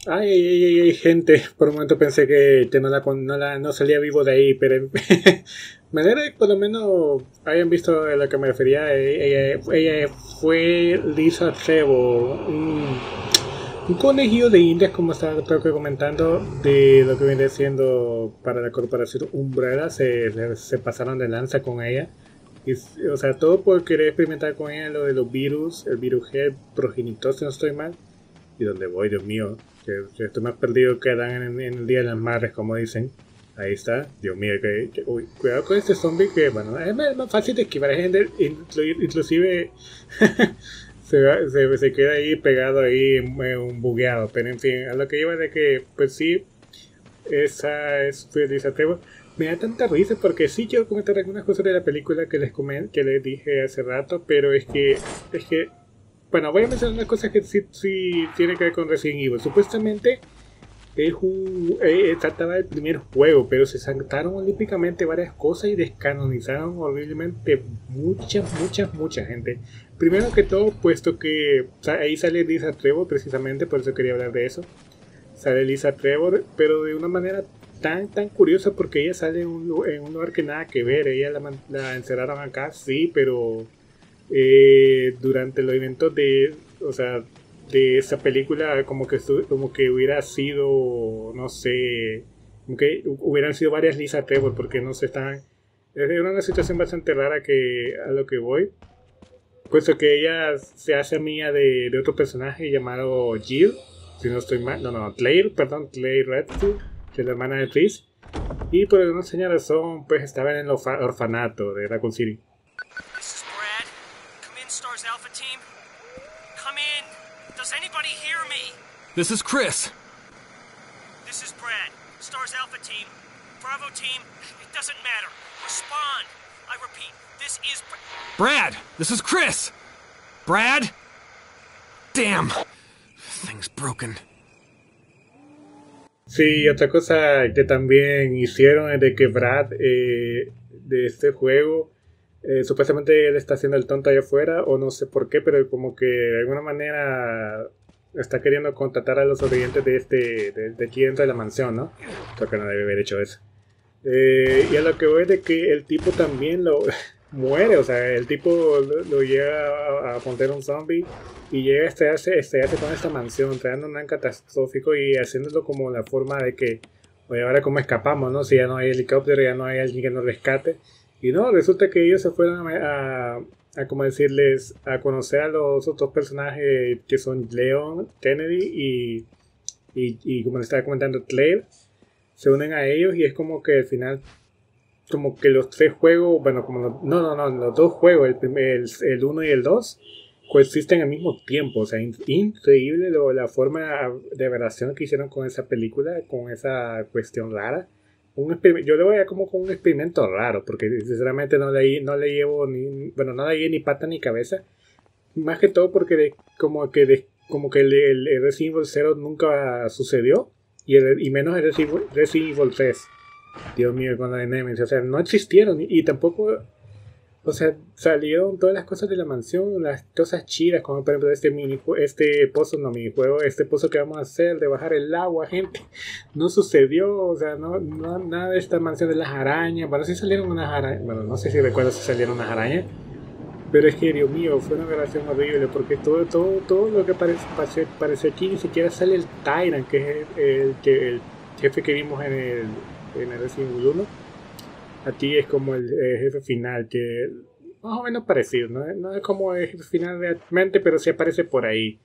Ay, gente, por un momento pensé que no salía vivo de ahí, pero me alegra que por lo menos hayan visto a lo que me refería. Ella fue Lisa Trevor, un conejillo de indias, como estaba creo que comentando, de lo que viene siendo para la corporación Umbrella. Se pasaron de lanza con ella. O sea, todo por querer experimentar con ella lo de los virus, el virus G progenitor, si no estoy mal. Y donde voy, Dios mío, que estoy más perdido que Dan en el Día de las Madres, como dicen. Ahí está, Dios mío, uy, cuidado con este zombie que, bueno, es más fácil de esquivar, hay gente, inclusive se queda ahí pegado ahí, un bugueado, pero en fin, a lo que iba de que, pues sí, esa es Lisa Trevor. Me da tanta risa porque sí quiero comentar algunas cosas de la película que les dije hace rato, pero es que bueno, voy a mencionar unas cosas que sí tienen que ver con Resident Evil. Supuestamente trataba del primer juego, pero se saltaron olímpicamente varias cosas y descanonizaron horriblemente mucha gente. Primero que todo, puesto que ahí sale Lisa Trevor, precisamente, por eso quería hablar de eso. Sale Lisa Trevor, pero de una manera tan curiosa, porque ella sale en un lugar que nada que ver. Ella la encerraron acá, sí, pero durante los eventos o sea, de esa película, como que hubiera sido, no sé, como que hubieran sido varias Lisa Trevor, porque no se están. Es una situación bastante rara que a lo que voy, puesto que ella se hace amiga de otro personaje llamado Jill, si no estoy mal, no, Claire, perdón, Claire Redfield, que es la hermana de Trish, y por alguna extraña razón, pues estaba en el orfanato de Raccoon City. Alpha Team? Come in! Does anybody hear me? This is Chris. This is Brad. Stars Alpha Team. Bravo Team. It doesn't matter. Respond. I repeat, this is Brad! This is Chris! Brad? Damn. Thing's broken. Sí, otra cosa que también hicieron es de que Brad de este juego supuestamente él está haciendo el tonto allá afuera, o no sé por qué, pero como que de alguna manera está queriendo contratar a los sobrevivientes de aquí dentro de la mansión, ¿no? Creo que no debe haber hecho eso. Y a lo que voy es de que el tipo también lo muere, o sea, el tipo lo llega a poner un zombie y llega a estrellarse con esta mansión, trayendo un catastrófico y haciéndolo como la forma de que, oye, ahora cómo escapamos, ¿no? Si ya no hay helicóptero, ya no hay alguien que nos rescate. Y no, resulta que ellos se fueron a como decirles, a conocer a los otros personajes que son Leon, Kennedy y como les estaba comentando, Claire. Se unen a ellos y es como que al final, como que los tres juegos, bueno, como los dos juegos, el 1 y el 2, coexisten al mismo tiempo. O sea, increíble la forma de aberración que hicieron con esa película, con esa cuestión rara. Yo le voy a como con un experimento raro, porque sinceramente no le llevo no le llevo ni pata ni cabeza. Más que todo porque como que el Resident Evil 0 nunca sucedió, y menos el Resident Evil 3. Dios mío, con la de Nemesis, o sea, no existieron, y tampoco, o sea, salieron todas las cosas de la mansión, las cosas chidas, como por ejemplo este pozo que vamos a hacer de bajar el agua, gente. No sucedió, o sea, nada de esta mansión de las arañas. Bueno, sí salieron unas arañas, bueno, no sé si recuerdo si salieron unas arañas, pero es que, Dios mío, fue una relación horrible, porque todo lo que parece aquí, ni siquiera sale el Tyrant, que es el jefe que vimos en el Resident Evil 1. Aquí es como el jefe final, que más o menos parecido, no es como el jefe final realmente, pero sí aparece por ahí.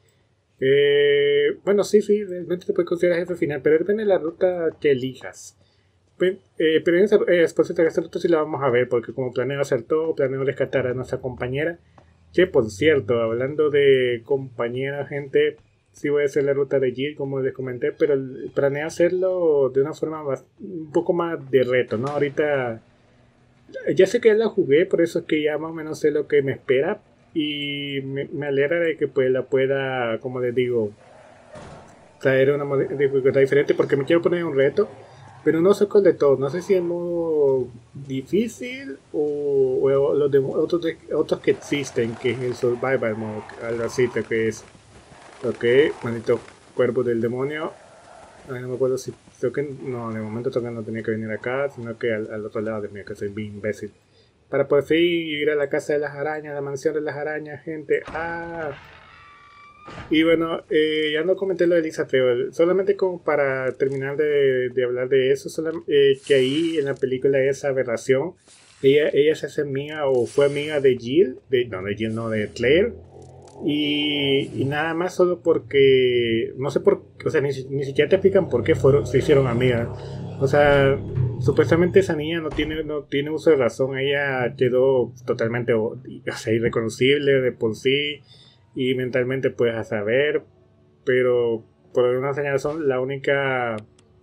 Bueno, sí, realmente te puedes considerar jefe final, pero depende de la ruta que elijas. Pero por cierto, esta ruta sí la vamos a ver, porque como planeo hacer todo, planeo rescatar a nuestra compañera. Que por cierto, hablando de compañera, gente, sí voy a hacer la ruta de Jill, como les comenté, pero planeo hacerlo de una forma un poco más de reto, ¿no? Ahorita ya sé que ya la jugué, por eso es que ya más o menos sé lo que me espera, y me alegra de que pues la pueda, como les digo, traer una dificultad diferente, porque me quiero poner un reto, pero no sé cuál de todos. No sé si en modo difícil o los de otros que existen, que es el survival mode, algo así, que es ok, maldito cuerpo del demonio. Ay, no me acuerdo si... Creo que no, de momento todavía no tenía que venir acá, sino que al otro lado de mí, que soy bien imbécil. Para por fin ir a la casa de las arañas, la mansión de las arañas, gente. ¡Ah! Y bueno, ya no comenté lo de Lisa Trevor, solamente como para terminar de hablar de eso, que ahí en la película esa aberración, ella se hace amiga o fue amiga de Jill, de Claire, y nada más solo porque, no sé por qué, o sea, ni siquiera te explican por qué se hicieron amigas, o sea, supuestamente esa niña no tiene uso de razón, ella quedó totalmente, o sea, irreconocible de por sí, y mentalmente puedes a saber, pero por alguna señal razón la única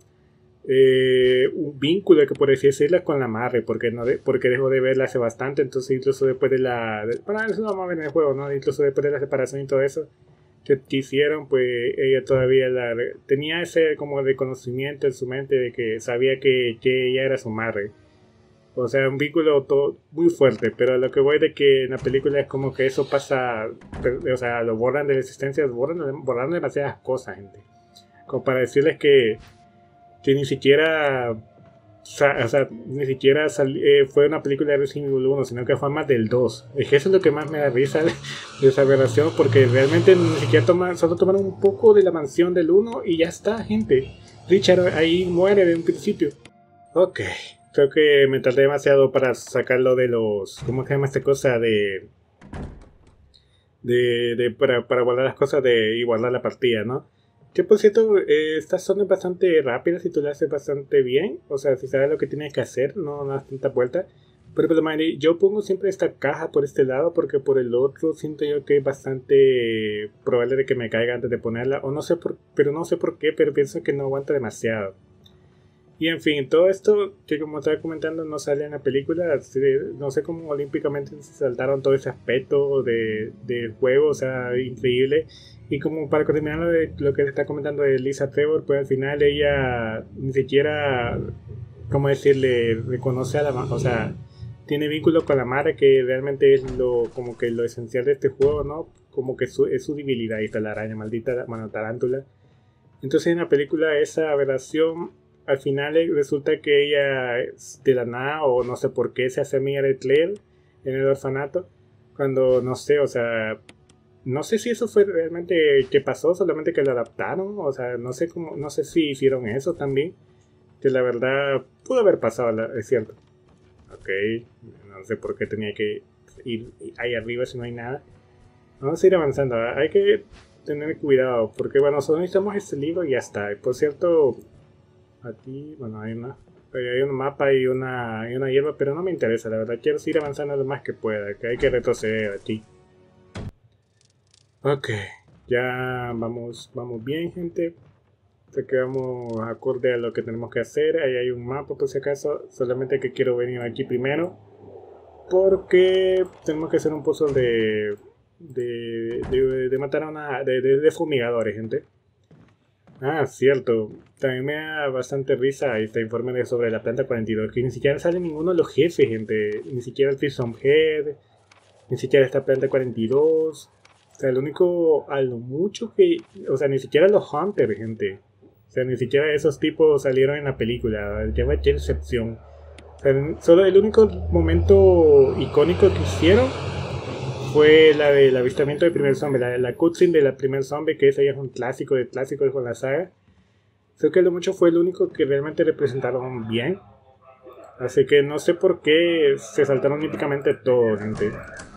un vínculo que por así decirlo es con la madre, porque dejó de verla hace bastante, entonces incluso después bueno, eso lo vamos a ver en el juego, ¿no? Incluso después de la separación y todo eso que hicieron, pues ella todavía tenía ese como de conocimiento en su mente de que sabía que ella era su madre. O sea, un vínculo todo muy fuerte, pero lo que voy de que en la película es como que eso pasa, o sea, lo borran de la existencia, borran demasiadas cosas, gente. Como para decirles que ni siquiera, o sea, ni siquiera fue una película de Resident Evil 1, sino que fue más del 2. Es que eso es lo que más me da risa de esa relación, porque realmente ni siquiera solo tomaron un poco de la mansión del 1 y ya está, gente. Richard ahí muere de un principio. Ok. Creo que me tardé demasiado para sacarlo de los... ¿Cómo se llama esta cosa? Para guardar las cosas y guardar la partida, ¿no? Que por cierto, estas son bastante rápidas y tú las haces bastante bien. O sea, si sabes lo que tienes que hacer, no das tanta vuelta. Pero yo pongo siempre esta caja por este lado porque por el otro siento yo que es bastante probable de que me caiga antes de ponerla. O no sé pero no sé por qué, pero pienso que no aguanta demasiado. Y en fin, todo esto que como estaba comentando no sale en la película, no sé cómo olímpicamente se saltaron todo ese aspecto del juego, o sea, increíble. Y como para terminar lo que está comentando de Lisa Trevor, pues al final ella ni siquiera, ¿cómo decirle?, reconoce a la madre, o sea, tiene vínculo con la madre, que realmente es como que lo esencial de este juego, ¿no? Como que es su debilidad, y está la araña maldita, bueno, tarántula. Entonces en la película esa aberración... Al final resulta que ella de la nada o no sé por qué se hace amiga de Claire en el orfanato, cuando no sé, o sea, no sé si eso fue realmente que pasó, solamente que lo adaptaron, o sea, no sé si hicieron eso también, que la verdad pudo haber pasado, es cierto. Ok, no sé por qué tenía que ir ahí arriba si no hay nada. Vamos a ir avanzando, hay que tener cuidado, porque bueno, solo necesitamos este libro y ya está. Por cierto, aquí, bueno, hay un mapa y una hierba, pero no me interesa, la verdad. Quiero seguir avanzando lo más que pueda, que hay que retroceder aquí. Ok, ya vamos bien, gente. Sé que vamos acorde a lo que tenemos que hacer. Ahí hay un mapa por si acaso, solamente que quiero venir aquí primero, porque tenemos que hacer un puzzle de matar a de fumigadores, gente. Ah, cierto. También me da bastante risa este informe sobre la planta 42, que ni siquiera sale ninguno de los jefes, gente. Ni siquiera el Prison Head, ni siquiera esta planta 42. O sea, el único, a lo mucho que... O sea, ni siquiera los Hunters, gente. O sea, ni siquiera esos tipos salieron en la película. Lleva qué excepción. O sea, solo el único momento icónico que hicieron fue la del avistamiento del primer zombie, la cutscene de la primer zombie, que ese ya es un clásico de clásicos con la saga. Creo que lo mucho fue el único que realmente representaron bien. Así que no sé por qué se saltaron olímpicamente todos, gente.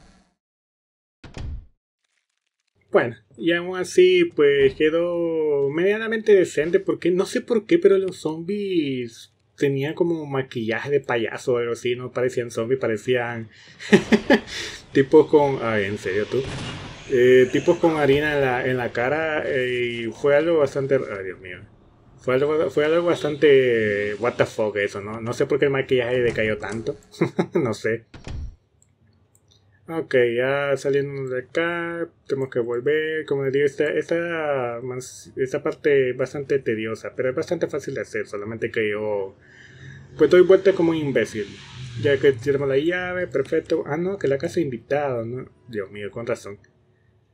Bueno, y aún así, pues quedó medianamente decente, porque no sé por qué, pero los zombies tenían como maquillaje de payaso o algo así, no parecían zombies, parecían tipos con... Ay, en serio tú. Tipos con harina en la cara, y fue algo bastante... Ay, Dios mío. Fue algo bastante... What the fuck eso, ¿no? No sé por qué el maquillaje decayó tanto. No sé. Ok, ya saliendo de acá, tenemos que volver. Como les digo, esta parte es bastante tediosa, pero es bastante fácil de hacer, solamente que yo pues doy vuelta como un imbécil. Ya que tenemos la llave, perfecto. Ah, no, que la casa de invitados, ¿no? Dios mío, con razón.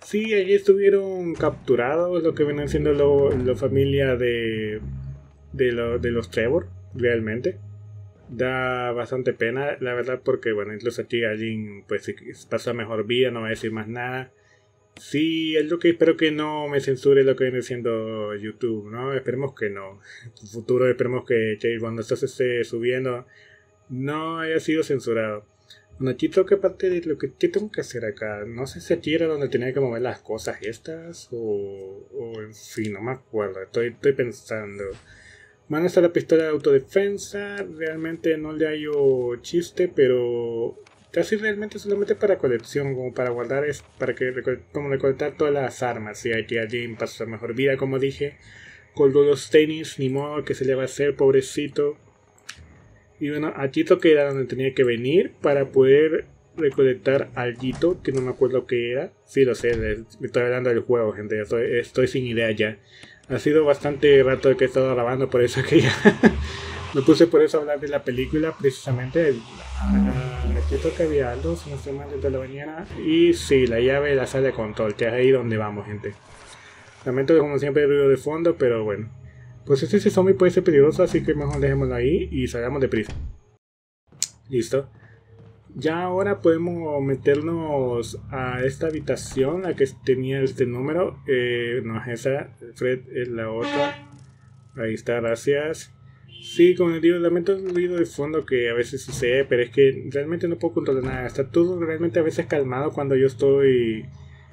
Sí, allí estuvieron capturados lo que vienen siendo la familia de los Trevor, realmente. Da bastante pena, la verdad, porque bueno, incluso aquí alguien pues pasa mejor vida, no va a decir más nada. Sí, es lo que espero que no me censure lo que viene siendo YouTube, ¿no? Esperemos que no. En el futuro esperemos que cuando esto se esté subiendo no haya sido censurado. Bueno, aquí tengo que parte de lo que ¿qué tengo que hacer acá. No sé si aquí era donde tenía que mover las cosas estas o en fin, no me acuerdo. Estoy pensando. Bueno, está la pistola de autodefensa. Realmente no le hallo chiste, pero casi realmente solamente para colección, como para guardar, es para que como recolectar todas las armas. Y aquí alguien pasó mejor vida, como dije. Colgó los tenis, ni modo que se le va a hacer, pobrecito. Y bueno, aquí toqué era donde tenía que venir para poder recolectar alguito, que no me acuerdo qué era. Sí, lo sé, me estoy hablando del juego, gente. Estoy sin idea ya. Ha sido bastante rato que he estado grabando, por eso que ya me puse por eso a hablar de la película, precisamente. Aquí que había algo, si no estoy mal, desde la mañana. Y sí, la llave de la sala de control, que es ahí donde vamos, gente. Lamento que como siempre hay ruido de fondo, pero bueno. Pues ese zombie puede ser peligroso, así que mejor dejémoslo ahí y salgamos deprisa. Listo. Ya ahora podemos meternos a esta habitación, la que tenía este número. No es esa, Fred es la otra. Ahí está, gracias. Sí, como les digo, lamento el ruido de fondo que a veces sucede, pero es que realmente no puedo controlar nada. Está todo realmente a veces calmado cuando yo estoy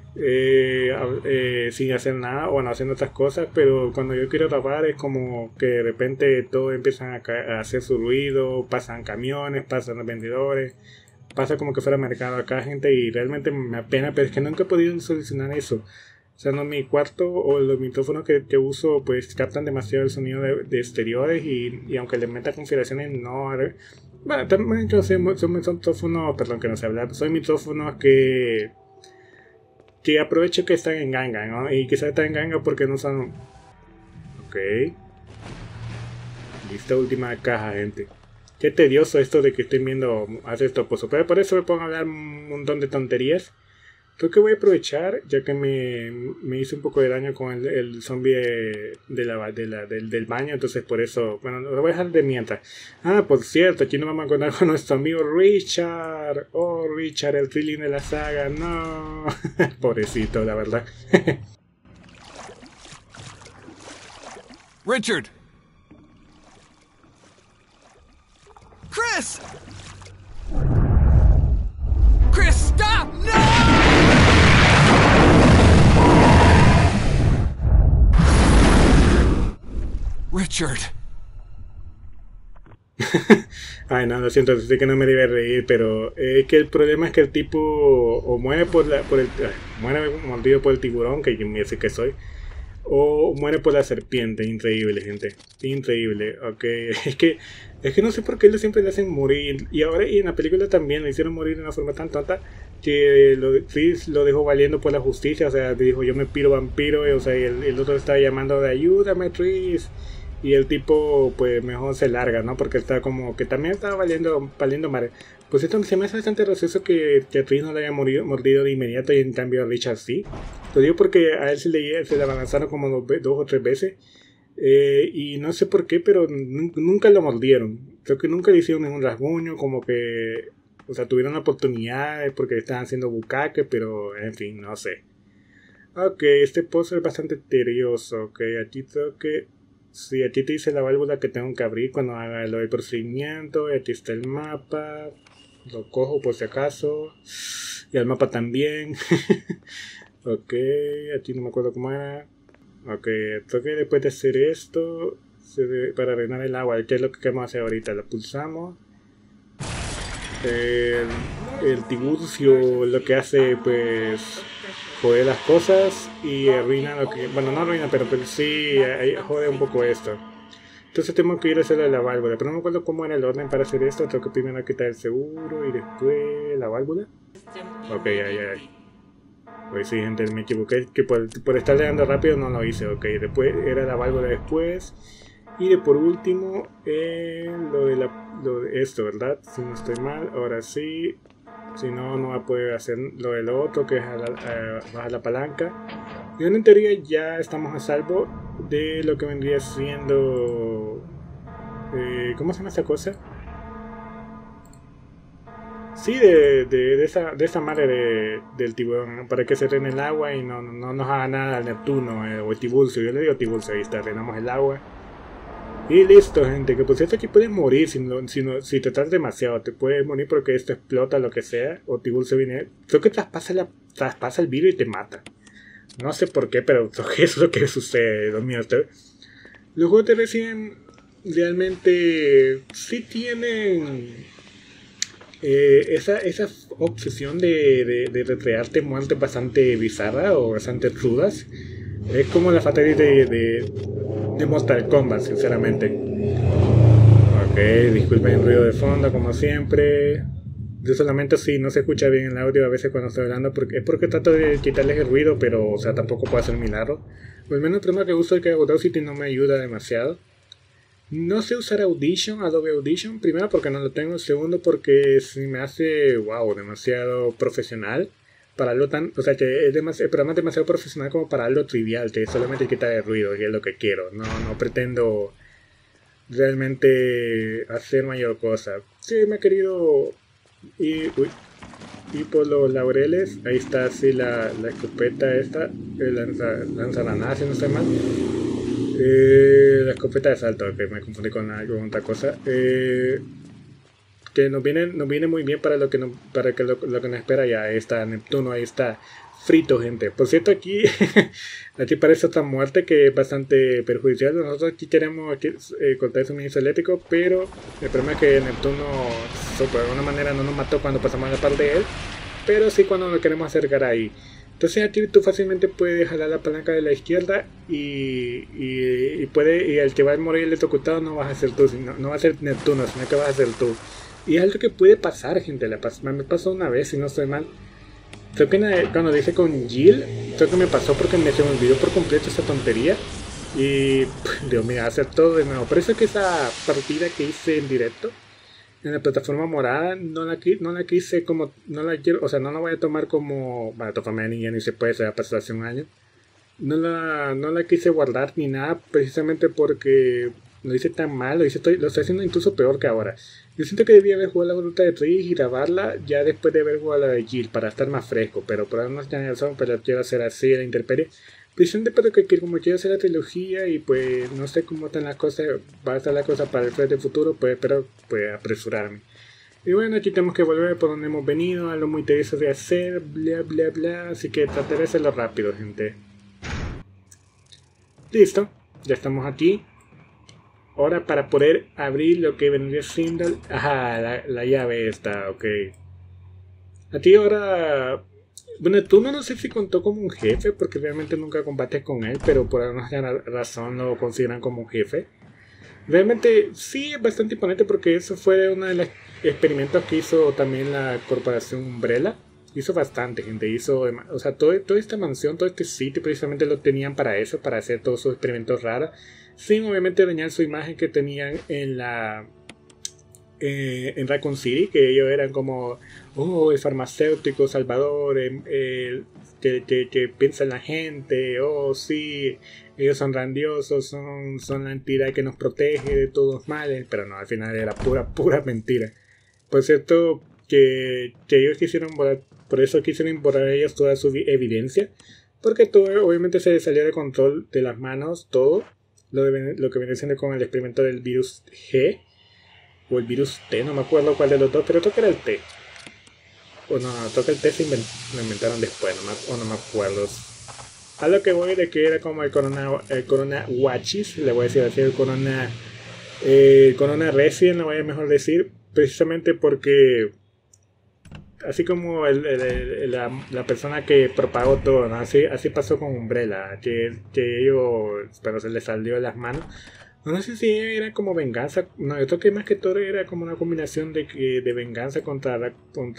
sin hacer nada o no haciendo otras cosas, pero cuando yo quiero grabar es como que de repente todo empiezan a hacer su ruido, pasan camiones, pasan los vendedores, pasa como que fuera mercado acá, gente, y realmente me apena, pero es que nunca he podido solucionar eso. O sea, no, mi cuarto o los micrófonos que uso pues captan demasiado el sonido de exteriores y aunque le meta configuraciones no... Bueno, también yo son micrófonos, perdón que no sé hablar, son micrófonos que aprovecho que están en ganga, ¿no? Y quizás están en ganga porque no son... Ok. Lista última caja, gente. Qué tedioso esto de que estoy viendo hacer esto, pues, pero por eso me pongo a hablar un montón de tonterías. Creo que voy a aprovechar, ya que me hice un poco de daño con el zombie del baño, entonces por eso, bueno, lo voy a dejar de mientras. Ah, por cierto, aquí nos vamos a encontrar con nuestro amigo Richard. Oh, Richard, el thrilling de la saga, no. Pobrecito, la verdad. Richard! Chris! Chris, stop! No! Richard. Ay, no, lo siento, sé que no me debe reír, pero es que el problema es que el tipo o muere muere mordido por el tiburón, que me dice que soy, o muere por la serpiente. Increíble, gente, increíble. Ok, es que no sé por qué siempre le hacen morir, y ahora y en la película también le hicieron morir de una forma tan tonta que Chris lo dejó valiendo por la justicia. O sea, dijo yo me piro vampiro, o sea, y el otro estaba llamando de ayúdame, Chris. Y el tipo, pues, mejor se larga, ¿no? Porque está como que también estaba valiendo madre. Pues esto se me hace bastante gracioso que a Chris no le haya mordido de inmediato y en cambio a Richard sí. Lo digo porque a él se le avanzaron como 2 o 3 veces. Y no sé por qué, pero nunca lo mordieron. Creo que nunca le hicieron ningún rasguño, como que... O sea, tuvieron oportunidades porque estaban haciendo bucaque, pero en fin, no sé. Ok, este puzzle es bastante tedioso. Ok, aquí tengo que... Sí, aquí te dice la válvula que tengo que abrir cuando haga el procedimiento. Y aquí está el mapa. Lo cojo por si acaso. Y el mapa también. Ok, aquí no me acuerdo cómo era. Ok, creo que después de hacer esto, para drenar el agua, que es lo que vamos a hacer ahorita, lo pulsamos. El Tiburcio lo que hace, pues, jode las cosas y arruina lo que... Bueno, no arruina, pero sí jode un poco esto. Entonces tengo que ir a hacerle la válvula, pero no me acuerdo cómo era el orden para hacer esto. Tengo que primero quitar el seguro y después la válvula. Ok, ya. Pues sí, gente, me equivoqué, que por estar leyendo rápido no lo hice. Ok, después era la válvula después. Y de por último, lo de esto, ¿verdad? Si no estoy mal, ahora sí. Si no, no va a poder hacer lo del otro, que es bajar la palanca. Y en teoría ya estamos a salvo de lo que vendría siendo... ¿cómo se llama esa cosa? Sí, de esa madre del tiburón, ¿no? Para que se rene el agua y no nos haga nada al Neptuno o el Tiburcio. Yo le digo Tiburcio, ahí está, renamos el agua. Y listo, gente, que por cierto aquí puedes morir si te tratas demasiado. Te puedes morir porque esto explota, lo que sea, o Tiburcio viene... Creo que traspasa el virus y te mata. No sé por qué, pero eso es lo que sucede, Dios mío. Los juegos de Resident realmente sí tienen... esa obsesión de recrearte muertes bastante bizarras o bastante rudas. Es como la fatalidad de Mortal Kombat, sinceramente. Ok, disculpen el ruido de fondo, como siempre. Yo solamente si no se escucha bien el audio a veces cuando estoy hablando, es porque trato de quitarles el ruido, pero o sea, tampoco puedo hacer milagro. O al menos el problema que uso es que Audacity no me ayuda demasiado. No sé usar Audition, Adobe Audition, primero porque no lo tengo, segundo porque se me hace, wow, demasiado profesional para algo tan, o sea que el programa es demasiado profesional como para algo trivial, que solamente quitar el ruido, y es lo que quiero, no pretendo realmente hacer mayor cosa. Sí, me ha querido ir por los laureles, ahí está así la escopeta esta, el lanzagranadas, si no estoy mal. La escopeta de salto, que me confundí con otra cosa. Que nos viene muy bien para lo que nos espera ya. Ahí está Neptuno, ahí está frito, gente. Por cierto, aquí parece otra muerte que es bastante perjudicial. Nosotros aquí queremos cortar el suministro eléctrico, pero el problema es que Neptuno de alguna manera no nos mató cuando pasamos a la parte de él, pero sí cuando nos queremos acercar ahí. Entonces aquí tú fácilmente puedes jalar la palanca de la izquierda y el que va a morir electrocutado no vas a ser tú, no va a ser Neptuno, sino que vas a ser tú. Y es algo que puede pasar, gente. Me pasó una vez, si no estoy mal. Creo que cuando lo hice con Jill, creo que me pasó porque se me olvidó por completo esa tontería. Y Dios mío, hacer todo de nuevo. Por eso es que esa partida que hice en directo en la plataforma morada no la quise como, no la quiero, o sea, no la voy a tomar como, bueno, tomarme ni se puede, se ha pasado hace un año. No la quise guardar ni nada, precisamente porque lo hice tan mal, lo estoy haciendo incluso peor que ahora. Yo siento que debía haber jugado la ruta de Tris y grabarla ya después de haber jugado la de Jill para estar más fresco, pero por alguna razón pero quiero hacer así la intemperie. Precisamente porque como quiero hacer la trilogía y pues no sé cómo están las cosas, va a estar la cosa para el frente futuro, pues espero pues apresurarme. Y bueno, aquí tenemos que volver por donde hemos venido, algo muy tedioso de hacer, bla bla bla, así que trataré de hacerlo rápido, gente. Listo, ya estamos aquí. Ahora para poder abrir lo que vendría siendo... Ajá, la llave está, ok. Aquí ahora... Bueno, tú no sé si contó como un jefe, porque realmente nunca combates con él, pero por alguna razón lo consideran como un jefe. Realmente sí es bastante imponente porque eso fue uno de los experimentos que hizo también la corporación Umbrella. Hizo bastante, gente. O sea, toda esta mansión, todo este sitio precisamente lo tenían para eso, para hacer todos sus experimentos raros. Sin obviamente dañar su imagen que tenían en Raccoon City, que ellos eran como el farmacéutico salvador, que piensa en la gente, sí, ellos son grandiosos, son la entidad que nos protege de todos los males, pero no, al final era pura mentira. Por cierto, que ellos quisieron borrar, por eso quisieron borrar ellos toda su evidencia, porque todo obviamente se salió de control de las manos, todo lo que viene siendo con el experimento del virus G o el virus T, no me acuerdo cuál de los dos, pero creo que era el T. O no, creo que el T lo inventaron después, no me acuerdo. A lo que voy de que era como el corona Wachis, le voy a decir así, el corona Resident, le voy a mejor decir, precisamente porque así como la persona que propagó todo, ¿no? Así pasó con Umbrella, que ellos, pero se les salió de las manos. No sé si era como venganza, no, yo creo que más que todo era como una combinación de venganza contra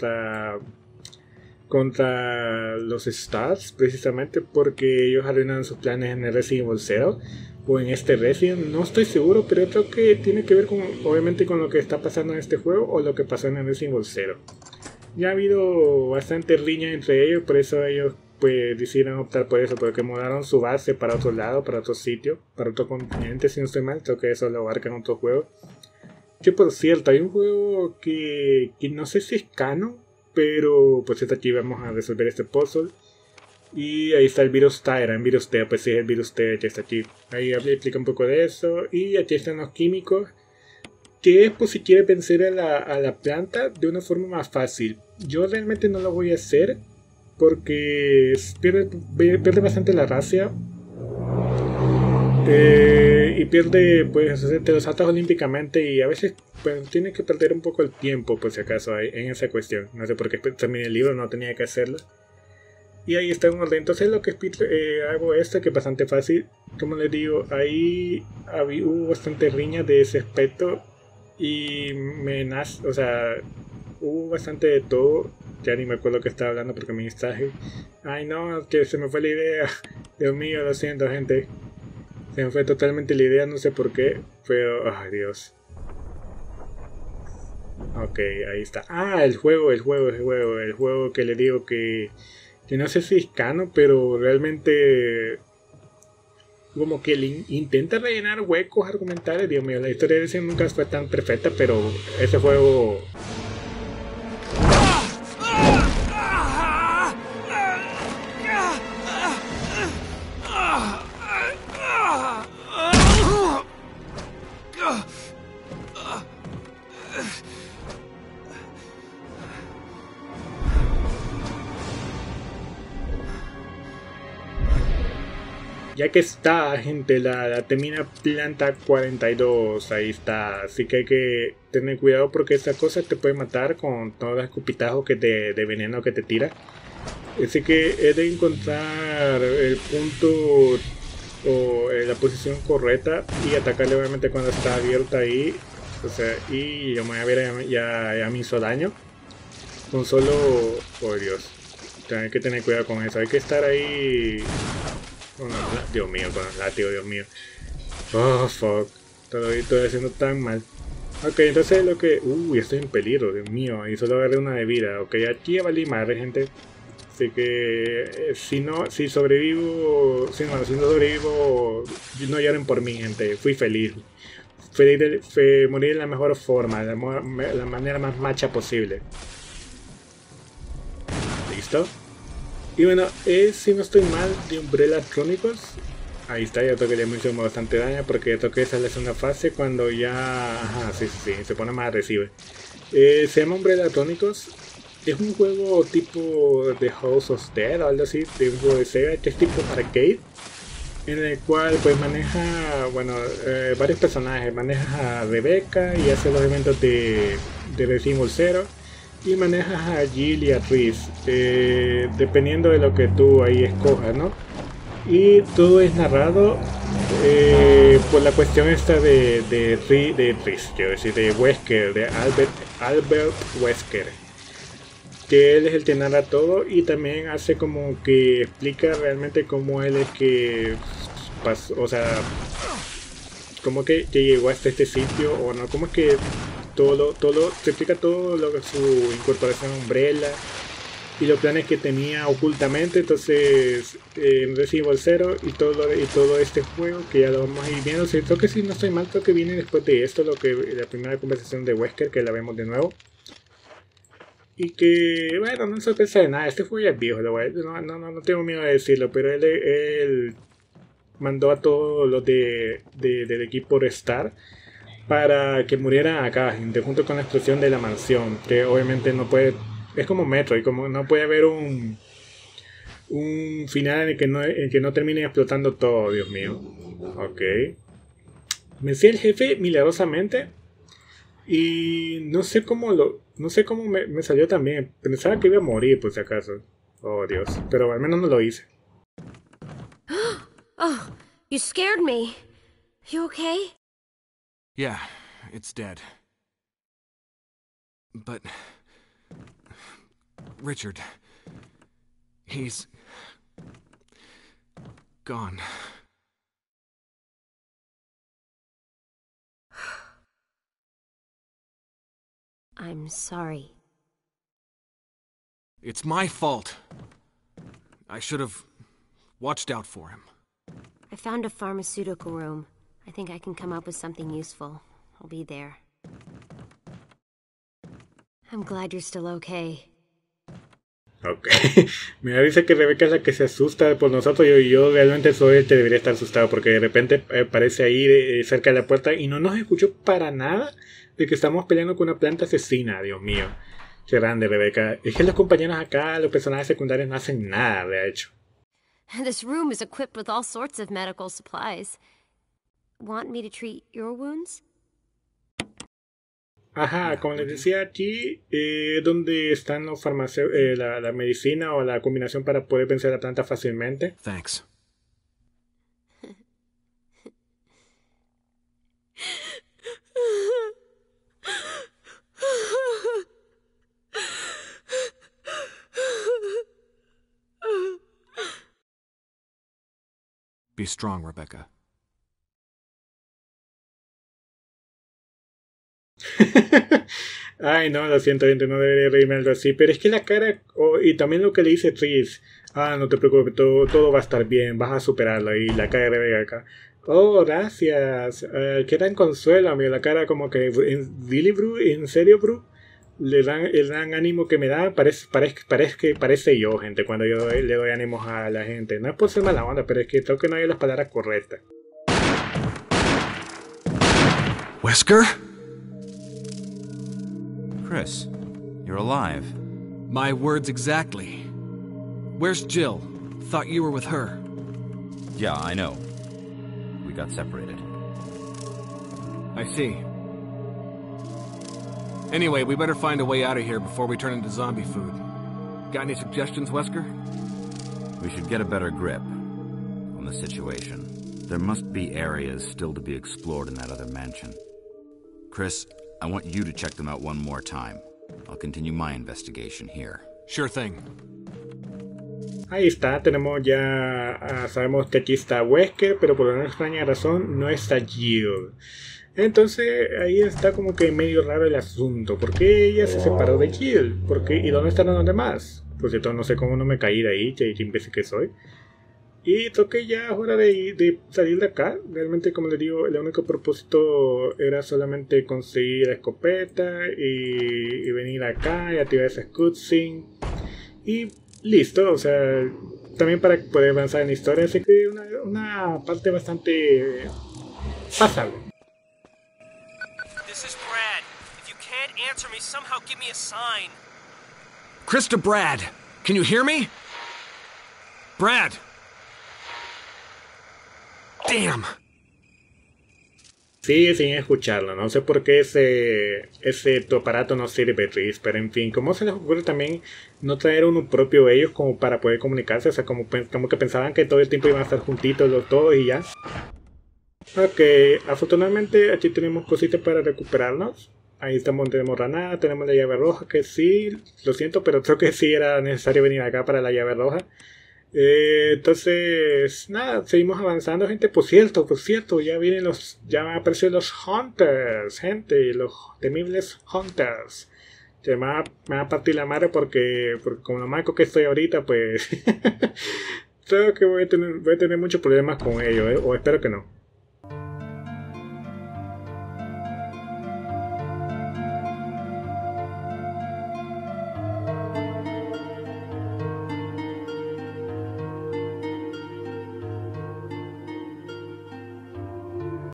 los Stars, precisamente porque ellos arruinaron sus planes en el Resident Evil 0 o en este Resident, no estoy seguro, pero yo creo que tiene que ver con, obviamente, con lo que está pasando en este juego o lo que pasó en el Resident Evil 0. Ya ha habido bastante riña entre ellos, por eso ellos pues decidieron optar por eso, porque mudaron su base para otro lado, para otro sitio, para otro continente, si no estoy mal, creo que eso lo abarca en otro juego. Que por cierto, hay un juego que no sé si es canon, pero pues esta aquí vamos a resolver este puzzle. Y ahí está el virus Tyrant, virus T, pues sí, el virus T que está aquí. Ahí explica un poco de eso. Y aquí están los químicos, que es por si quiere vencer a la planta de una forma más fácil. Yo realmente no lo voy a hacer porque pierde bastante la racia. Y pierde, pues, te los saltas olímpicamente y a veces pues, tiene que perder un poco el tiempo, por si acaso, en esa cuestión. No sé por qué terminé el libro, no tenía que hacerlo. Y ahí está un orden. Entonces lo que hago esto, que es bastante fácil. Como les digo, ahí hubo bastante riña de ese aspecto. Y o sea, hubo bastante de todo. Ya ni me acuerdo que estaba hablando porque me distraje. Ay no, que se me fue la idea. Dios mío, lo siento gente. Se me fue totalmente la idea, no sé por qué. Pero, ay Dios. Ok, ahí está. Ah, el juego que le digo que no sé si es canon, pero realmente como que intenta rellenar huecos argumentales. Dios mío, la historia de ese nunca fue tan perfecta, pero ese juego... Ya que está, gente, la termina planta 42, ahí está. Así que hay que tener cuidado porque esta cosa te puede matar con todos los escupitajos de veneno que te tira. Así que he de encontrar el punto o la posición correcta y atacarle obviamente cuando está abierta ahí. O sea, y yo me voy a ver, ya me hizo daño. Con solo... Oh Dios. Hay que tener cuidado con eso. Hay que estar ahí... Dios mío, con el látigo, Dios mío. Oh, fuck. Estoy haciendo tan mal. Ok, entonces lo que... Uy, estoy en peligro, Dios mío. Y solo agarré una de vida. Ok, aquí ya valí madre, gente. Así que... si sobrevivo... Si no sobrevivo... No lloren por mí, gente. Fui feliz. Morir de la mejor forma. La manera más macha posible. ¿Listo? Y bueno, si no estoy mal, de Umbrella Chronicles. Ahí está, ya toqué, le hemos hecho bastante daño porque toqué esa es una fase cuando ya... Ajá, sí, se pone más agresivo. Se llama Umbrella Chronicles. Es un juego tipo de House of Dead o algo así, de un juego de Sega que es tipo arcade. En el cual pues maneja, bueno, varios personajes. Maneja a Rebecca y hace los eventos de Resident Evil 0. Y manejas a Jill y a Tris, dependiendo de lo que tú ahí escojas, ¿no? Y todo es narrado por la cuestión esta de Tris, quiero decir, de Wesker, de Albert Wesker, que él es el que narra todo y también hace como que explica realmente cómo él es que pasó, o sea, cómo que llegó hasta este sitio, o no, cómo es que se explica todo lo que su incorporación a Umbrella y los planes que tenía ocultamente. Entonces en Resident Evil 0 y todo este juego que ya lo vamos a ir viendo. Creo que si no estoy mal, creo que viene después de esto, la primera conversación de Wesker, que la vemos de nuevo. Y que, bueno, no es sorpresa de nada, este juego ya es viejo, no tengo miedo de decirlo, pero él mandó a todos los del equipo Star para que muriera acá, junto con la explosión de la mansión, que obviamente no puede, es como Metroid, como no puede haber un final en el que no termine explotando todo, Dios mío. Ok. Vencí al jefe milagrosamente y no sé cómo me salió también. Pensaba que iba a morir por si acaso. Oh Dios, pero al menos no lo hice. Oh, you scared me. You okay? Yeah, it's dead. But... Richard... He's... gone. I'm sorry. It's my fault. I should have watched out for him. I found a pharmaceutical room. I think I can come up with something useful. I'll be there. I'm glad you're still okay. Ok. Mira, dice que Rebeca es la que se asusta por nosotros. Yo realmente soy el que debería estar asustado porque de repente aparece ahí cerca de la puerta y no nos escuchó para nada de que estamos peleando con una planta asesina. Dios mío. Qué grande, Rebeca. Es que los compañeros acá, los personajes secundarios no hacen nada, de hecho. This room is equipped with all sorts of medical supplies. Want me to treat your wounds? Ajá, como les decía aquí, donde están los la medicina o la combinación para poder vencer la planta fácilmente. Thanks. Be strong, Rebecca. Ay, no, lo siento, gente, no debería reírme algo así. Pero es que la cara, y también lo que le dice Tris, no te preocupes, todo va a estar bien, vas a superarlo. Y la cara de Rebeca, oh, gracias, qué tan consuelo, amigo. La cara como que, ¿really, bro? ¿En serio, bro? El gran ánimo que me da parece yo, gente, cuando yo le doy ánimos a la gente. No es por ser mala onda, pero es que creo que no hay las palabras correctas. Wesker? Chris, you're alive. My words exactly. Where's Jill? Thought you were with her. Yeah, I know. We got separated. I see. Anyway, we better find a way out of here before we turn into zombie food. Got any suggestions, Wesker? We should get a better grip on the situation. There must be areas still to be explored in that other mansion. Chris, I want you to check them out one more time. I'll continue my investigation here. Sure thing. Ahí está, tenemos ya, sabemos que aquí está Wesker, pero por una extraña razón no está Jill. Entonces ahí está como que medio raro el asunto. ¿Por qué ella se separó de Jill? ¿Por qué? ¿Y dónde están los demás? Por cierto, no sé cómo no me caí de ahí, que imbécil que soy. Y toqué ya hora de salir de acá. Realmente, como les digo, el único propósito era solamente conseguir la escopeta y venir acá y activar esa cutscene. Y listo, o sea, también para poder avanzar en la historia. Así que una parte bastante pasable. This is Brad. If you can't answer me, somehow give me a sign. Chris to Brad. Can you hear me? Brad! Damn. Sigue sin escucharlo, no sé por qué tu aparato no sirve, Tris, pero en fin, ¿cómo se les ocurre también no traer uno propio ellos como para poder comunicarse? O sea, como que pensaban que todo el tiempo iban a estar juntitos los todos y ya. Ok, afortunadamente aquí tenemos cositas para recuperarnos. Ahí tenemos granada, tenemos la llave roja, que sí, lo siento, pero creo que sí era necesario venir acá para la llave roja. Entonces, nada, seguimos avanzando, gente. Por cierto, ya aparecieron los Hunters, gente, los temibles Hunters. Que me va a partir la madre porque como lo marco que estoy ahorita, pues creo que voy a tener muchos problemas con ellos, o espero que no.